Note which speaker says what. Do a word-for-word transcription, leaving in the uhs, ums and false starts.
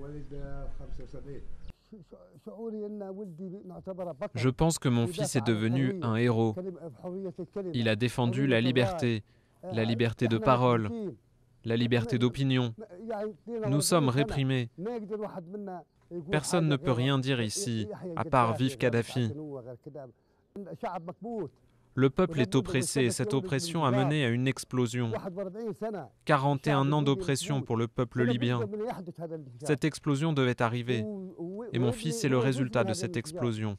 Speaker 1: Je pense que mon fils est devenu un héros. Il a défendu la liberté, la liberté de parole, la liberté d'opinion. Nous sommes réprimés. Personne ne peut rien dire ici, à part vive Kadhafi. Le peuple est oppressé et cette oppression a mené à une explosion. quarante et un ans d'oppression pour le peuple libyen. Cette explosion devait arriver. Et mon fils est le résultat de cette explosion.